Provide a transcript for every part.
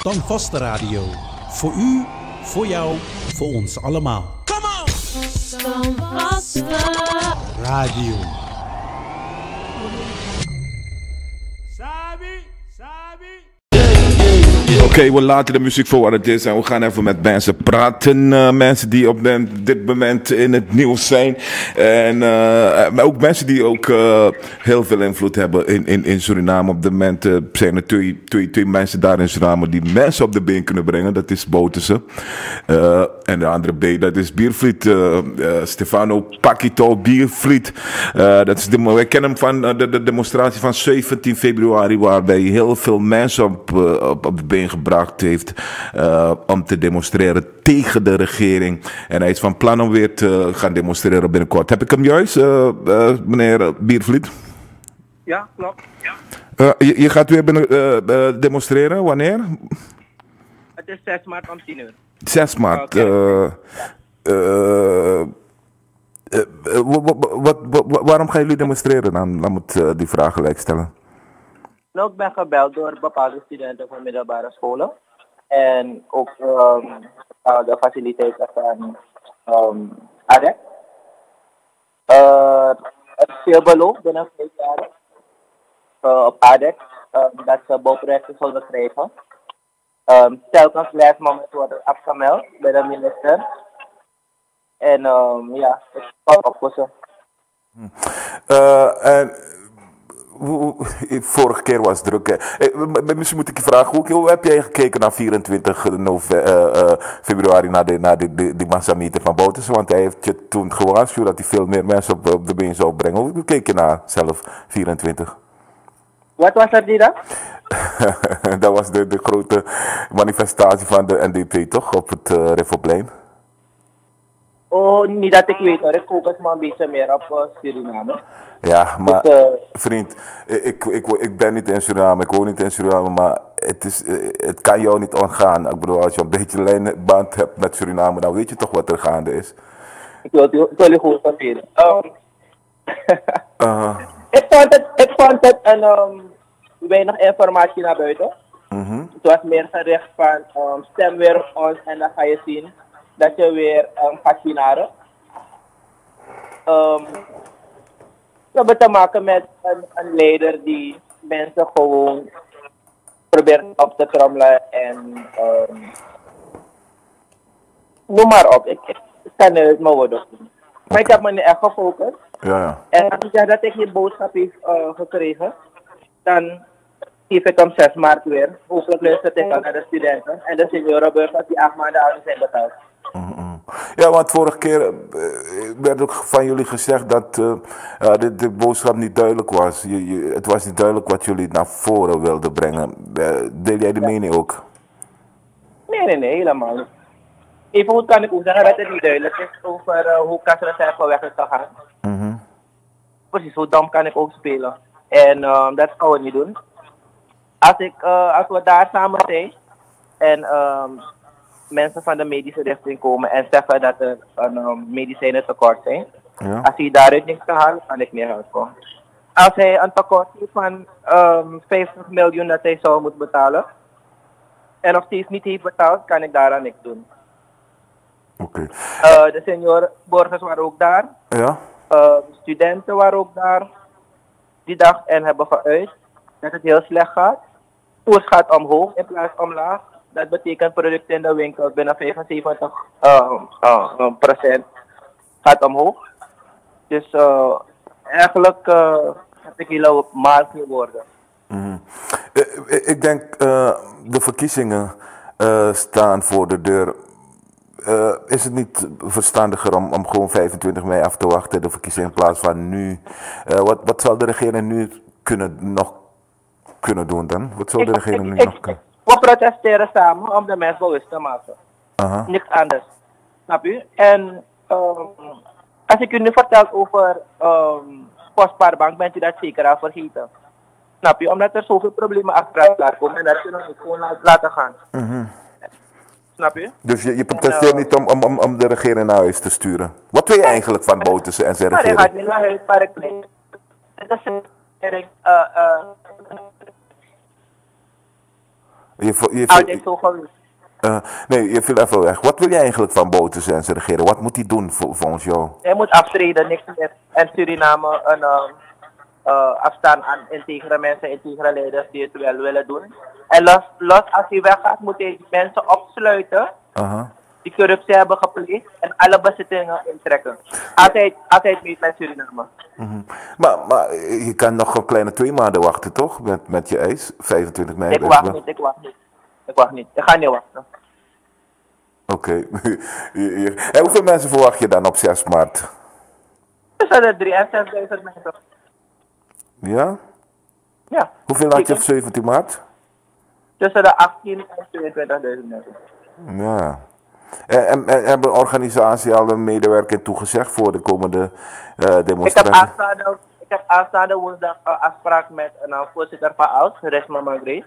Standvaste Radio. Voor u, voor jou, voor ons allemaal. Come on! Standvaste Radio. Oké, we laten de muziek voor wat het is en we gaan even met mensen praten. Mensen die op dit moment in het nieuws zijn. En maar ook mensen die ook heel veel invloed hebben in Suriname. Op dit moment zijn er twee mensen daar in Suriname die mensen op de been kunnen brengen. Dat is Bouterse. En de andere B, dat is Biervliet. Stefano Pakito Biervliet. Wij kennen hem van de demonstratie van 17 februari. Waarbij heel veel mensen op de been gebracht heeft om te demonstreren tegen de regering. En hij is van plan om weer te gaan demonstreren binnenkort. Heb ik hem juist, meneer Biervliet? Ja, klopt. Ja. Je gaat weer demonstreren, wanneer? Het is 6 maart om 10 uur. 6 maart. Waarom gaan jullie demonstreren dan? Laat me die vraag gelijk stellen. Nou, ik ben gebeld door bepaalde studenten van middelbare scholen. En ook de faciliteiten van ADEC. Het is veel beloofd binnen 5 jaar op ADEC dat ze bouwprojecten zullen krijgen. Telkens blijft moment worden afgemeld bij de minister. En ja, het valt op voor ze. Vorige keer was het druk. Misschien moet ik je vragen, hoe heb jij gekeken naar 24 februari naar die massameter van Bouterse? Want hij heeft je toen gewaarschuwd dat hij veel meer mensen op de been zou brengen. Hoe keek je naar zelf 24? Wat was er die dag? Dat was de grote manifestatie van de NDP toch, op het Refoplein? Oh, niet dat ik weet hoor. Ik focus maar een beetje meer op Suriname. Ja, maar vriend, ik ben niet in Suriname, ik woon niet in Suriname, maar het kan jou niet ontgaan. Ik bedoel, als je een beetje lijnband hebt met Suriname, dan weet je toch wat er gaande is. Ik wil je goed vervelen. Ik vond het weinig informatie naar buiten. Het was meer gericht van stem weer op ons en dan ga je zien dat je weer gaat signaren. We hebben te maken met een leider die mensen gewoon probeert op te trommelen en noem maar op. Ik kan het mijn woorden doen. Maar ik heb me niet echt gefocust. Ja. En als ik zeg dat ik die boodschap heb gekregen, dan geef ik hem 6 maart weer. Hopelijk luistert ik naar de studenten en de seniorenburgers die 8 maanden oud zijn betaald. Ja, want vorige keer werd ook van jullie gezegd dat de boodschap niet duidelijk was. Het was niet duidelijk wat jullie naar voren wilden brengen. Deel jij de mening ook? Nee, helemaal niet. Even goed kan ik ook zeggen dat het niet duidelijk is over hoe Kasreserve weg is gegaan. Precies, hoe dom kan ik ook spelen. En dat gaan we niet doen. Als we daar samen zijn en mensen van de medische richting komen en zeggen dat er medicijnen tekort zijn. Ja. Als hij daaruit niks kan halen, kan ik niet helpen. Als hij een tekort heeft van 50 miljoen dat hij zou moeten betalen en nog steeds niet heeft betaald, kan ik daaraan niks doen. Oké. De seniorenburgers waren ook daar. Ja. Studenten waren ook daar die dag en hebben geuit dat het heel slecht gaat. Koers gaat omhoog in plaats van omlaag. Dat betekent producten in de winkel binnen 75% gaat omhoog. Dus eigenlijk heb ik heel maal geworden. Ik denk de verkiezingen staan voor de deur. Is het niet verstandiger om gewoon 25 mei af te wachten, de verkiezingen in plaats van nu? Wat zal de regering nu nog kunnen doen dan? Wat zal de regering nu nog kunnen? We protesteren samen om de mensen bewust te maken. Niks anders. Snap u? En als ik u nu vertel over Postbaarbank, bent u dat zeker al vergeten. Snap u? Omdat er zoveel problemen achteraan komen en dat je nog niet gewoon laten gaan. Snap je? Dus je protesteert niet om de regering naar huis te sturen? Wat wil je eigenlijk van Bouterse en zijn regering? Hij gaat niet naar huis, maar ik denk dat de regering Altijd zo geweest. Nee, je viel even weg. Wat wil jij eigenlijk van Bouterse regeren? Wat moet hij doen volgens jou? Hij moet aftreden, niks meer. En Suriname afstaan aan integere mensen, integere leiders die het wel willen doen. En los als hij weggaat, moet hij mensen opsluiten die corruptie hebben gepleegd en alle bezittingen intrekken. Altijd meet met Suriname. Maar je kan nog een kleine 2 maanden wachten, toch? Met je eis, 25 mei. Ik wacht niet. Ik ga niet wachten. Oké. En hoeveel mensen verwacht je dan op 6 maart? Tussen de 3.000 en 6.000 mensen. Ja? Ja. Hoeveel had je op 17 maart? Tussen de 18.000 en 22.000 mensen. Ja. En hebben organisatie al een medewerker toegezegd voor de komende demonstratie? Ik heb aanstaande woensdag afspraak met een voorzitter van OUS, Resma Magre.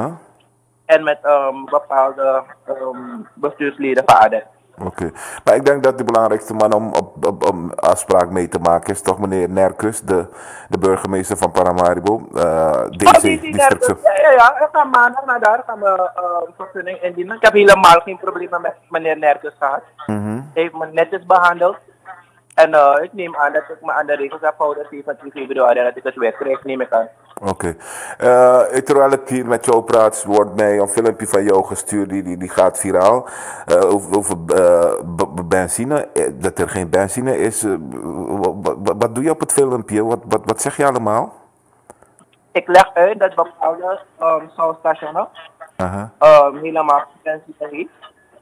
En met bepaalde bestuursleden van ADEC. Oké. Maar ik denk dat de belangrijkste man om afspraak mee te maken is toch meneer Nerkus, de burgemeester van Paramaribo. DC-district. Ja, ik ga maandag naar daar, gaan we vergunning indienen. Ik heb helemaal geen problemen met meneer Nerkus gehad. Hij heeft me netjes behandeld. En ik neem aan dat ik me aan de regels heb gehouden, 17 februari, en dat ik het weer krijg, neem ik aan. Oké. Terwijl ik hier met jou praat, wordt mij een filmpje van jou gestuurd, die gaat viraal. Over benzine, dat er geen benzine is. Wat doe je op het filmpje? Wat zeg je allemaal? Ik leg uit dat bepaalde zoutstationen helemaal benzine heeft.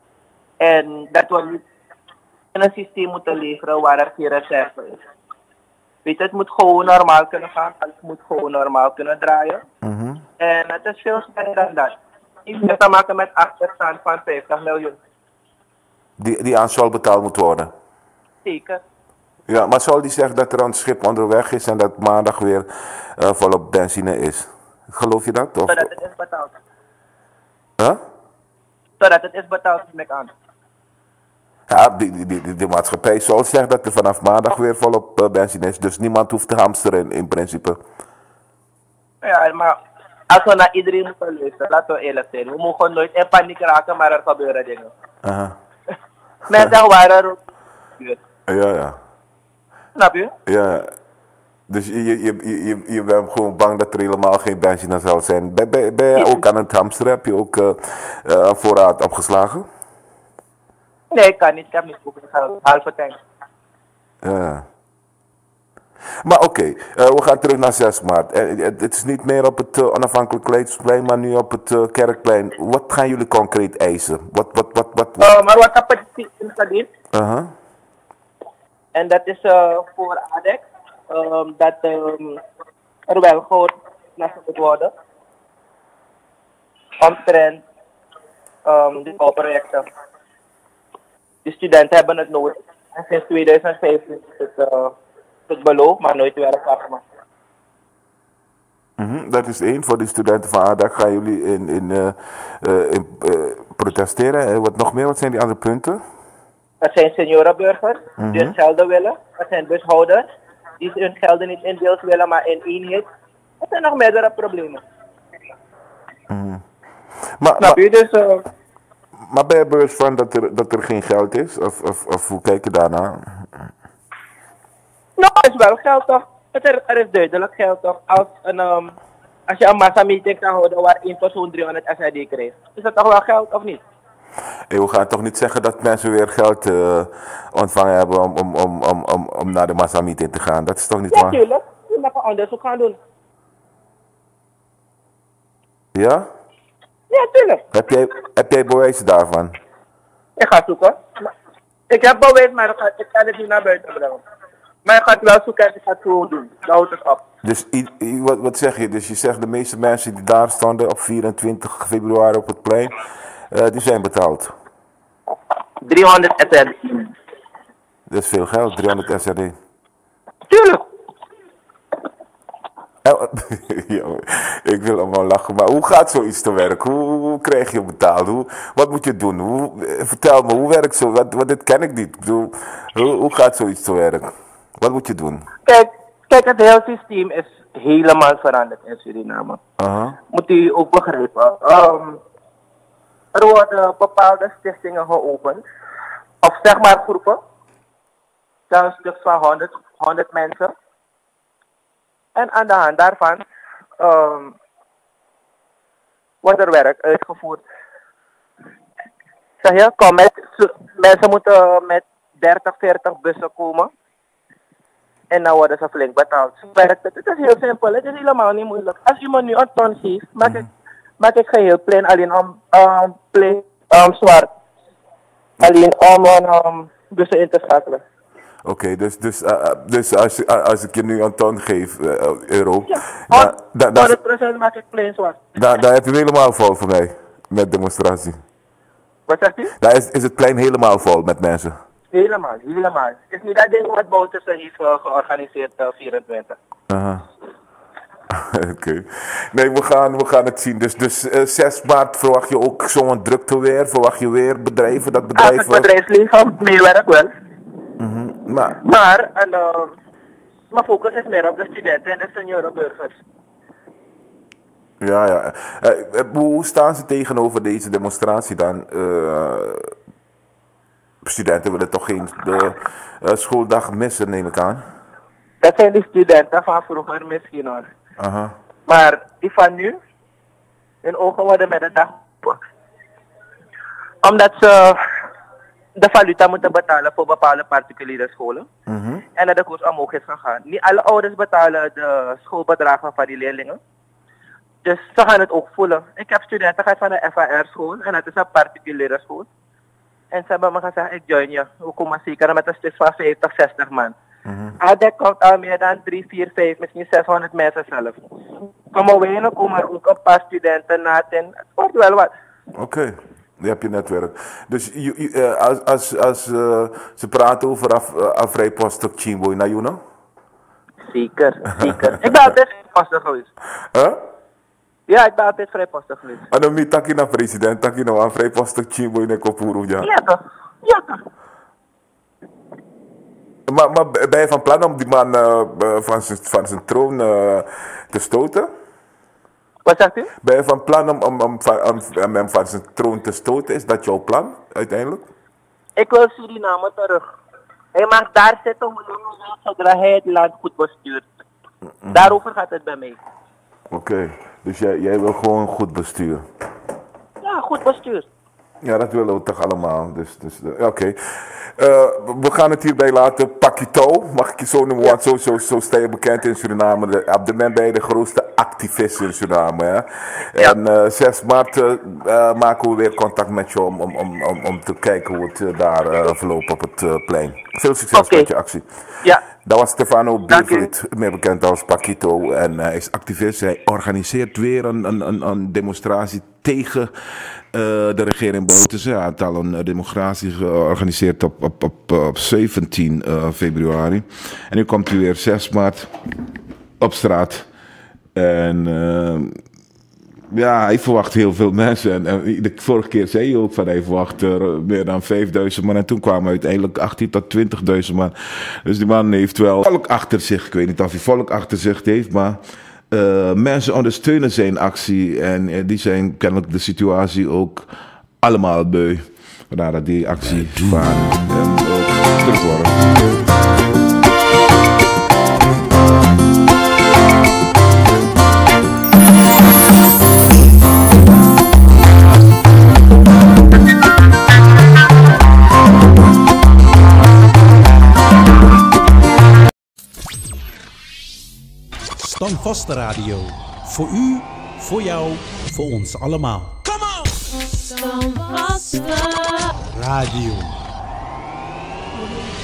En dat we niet in een systeem moeten leveren waar er geen reserve is. Weet je, het moet gewoon normaal kunnen gaan, het moet gewoon normaal kunnen draaien. En het is veel sneller dan dat. Iets heeft te maken met achterstand van 50 miljoen. Die aan Sol betaald moet worden? Zeker. Ja, maar Sol die zegt dat er een schip onderweg is en dat maandag weer volop benzine is. Geloof je dat? Of? Zodat het is betaald. Huh? Zodat het is betaald, neem ik aan. Ja, die maatschappij Sol zegt dat er vanaf maandag weer volop benzine is. Dus niemand hoeft te hamsteren in principe. Ja, maar als we naar iedereen moeten luisteren, laten we eerlijk zijn. We mogen nooit in paniek raken, maar er gebeuren dingen. Mensen waren er ook. Ja. Snap je? Ja. Dus je bent gewoon bang dat er helemaal geen benzine zal zijn. Ben je ook aan het hamsteren? Heb je ook voorraad opgeslagen? Nee, ik kan niet. Ik heb niet hoeveel halve tank. Ja. Maar oké, we gaan terug naar 6 maart. Het is niet meer op het onafhankelijk Leidsplein, maar nu op het Kerkplein. Wat gaan jullie concreet eisen? Wat? Maar wat heb ik ingediend? En dat is voor ADEC. Dat er wel gehoord moet worden. Omtrent de bouwprojecten. De studenten hebben het nodig. En sinds 2015 is het beloofd, maar nooit werk afgemaakt. Dat is één. Voor de studenten van ADAC gaan jullie in protesteren. Wat nog meer? Wat zijn die andere punten? Dat zijn seniorenburgers die hun gelden willen. Dat zijn bushouders die hun gelden niet in deels willen, maar in eenheid. Dat zijn nog meerdere problemen. Snap je? Dus... Maar ben je bewust van dat er geen geld is? Of hoe kijk je daarnaar? Nou, er is wel geld toch? Er is duidelijk geld toch? Als je een massameeting kan houden waar één persoon 300 SID krijgt. Is dat toch wel geld of niet? We gaan toch niet zeggen dat mensen weer geld ontvangen hebben om naar de massameeting te gaan? Dat is toch niet waar? Ja, tuurlijk. Je mag een onderzoek gaan doen. Ja? Ja, tuurlijk. Heb jij bewijzen daarvan? Ik ga zoeken. Ik heb bewijs, maar ik kan het niet naar buiten brengen. Maar ik ga het wel zoeken en ik ga het gewoon doen. Dan houdt het op. Dus wat zeg je? Dus je zegt de meeste mensen die daar stonden op 24 februari op het plein, die zijn betaald? 300 SRD. Dat is veel geld, 300 SRD. Tuurlijk. Ik wil allemaal lachen, maar hoe gaat zoiets te werk? Hoe krijg je betaald? Wat moet je doen? Vertel me, hoe werkt zo? Dit ken ik niet. Hoe gaat zoiets te werk? Wat moet je doen? Kijk, het hele systeem is helemaal veranderd in Suriname. Moet u ook begrijpen. Er worden bepaalde stichtingen geopend. Of zeg maar groepen. Een stuk van 100 mensen. En aan de hand daarvan wordt er werk uitgevoerd. Zeg je, kom mensen moeten met 30, 40 bussen komen. En dan worden ze flink betaald. Het is heel simpel, het is helemaal niet moeilijk. Als iemand nu een ton geeft, maak ik geheel plain alleen zwart. Alleen om bussen in te schakelen. Oké, dus als ik je nu een ton geef, euro, ja, 100% maak ik plain zwart. Daar heb je helemaal vol voor mij, met demonstratie. Wat zegt u? Daar is het plein helemaal vol met mensen. Helemaal. Het is niet dat ding wat Bouterse heeft georganiseerd 24. Aha. Oké. Nee, we gaan het zien. Dus 6 maart verwacht je ook zo'n drukte weer? Verwacht je weer bedrijven? Dat bedrijven... Het bedrijfsleven meewerkt wel. Maar mijn focus is meer op de studenten en de seniorenburgers. Ja. Hoe staan ze tegenover deze demonstratie dan? Studenten willen toch geen schooldag missen, neem ik aan? Dat zijn die studenten van vroeger misschien hoor. Aha. Maar die van nu, hun ogen worden met de dag gepakt. Omdat ze de valuta moeten betalen voor bepaalde particuliere scholen. En dat de koers omhoog is gegaan. Niet alle ouders betalen de schoolbedragen van die leerlingen. Dus ze gaan het ook voelen. Ik heb studenten gehad van de FAR-school en dat is een particuliere school. En ze hebben me gezegd, ik join je. We komen zeker met een stuk van 50, 60 man. Dat komt al meer dan 3, 4, 5, misschien 600 mensen zelf. Komen we in, komen er ook een paar studenten na en het wordt wel wat. Oké. Je hebt je netwerk. Dus als ze praten over afrijpostok Chimboy naar Juno? Zeker. Ik ben altijd vrijpostig geweest. Huh? Ja, ik ben altijd vrijpostig geweest. En dan moet je naar president, tak je nou aan vrijpostig Chimboy naar Kopuru, ja? Ja toch. Maar ben je van plan om die man van zijn troon te stoten? Wat zegt u? Ben je van plan om hem van zijn troon te stoten? Is dat jouw plan, uiteindelijk? Ik wil Suriname terug. Hij mag daar zitten hoe lang hij wil, zodra hij het land goed bestuurt. Daarover gaat het bij mij. Oké, dus jij wil gewoon goed bestuur? Ja, goed bestuur. Ja, dat willen we toch allemaal. Oké. We gaan het hierbij laten. Pakito, mag ik je zo noemen? Want zo sta je bekend in Suriname. Op dit moment ben je de grootste activist in Suriname. Hè? Ja. En 6 maart maken we weer contact met je om te kijken hoe het daar verloopt op het plein. Veel succes met je actie. Ja. Dat was Stefano Beverlit, meer bekend als Pakito. En hij is activist. Hij organiseert weer een demonstratie tegen de regering Bouterse. Hij had al een demonstratie georganiseerd op 17 februari. En nu komt hij weer 6 maart op straat. En ja, hij verwacht heel veel mensen. En de vorige keer zei hij ook van hij verwacht meer dan 5000 man. En toen kwamen uiteindelijk 18.000 tot 20.000 man. Dus die man heeft wel volk achter zich. Ik weet niet of hij volk achter zich heeft, maar mensen ondersteunen zijn actie. En die zijn kennelijk de situatie ook allemaal beu. Vandaar dat die actie van hem ook terug worden. Standvaste Radio. Voor u, voor jou, voor ons allemaal. Come on! Standvaste Radio.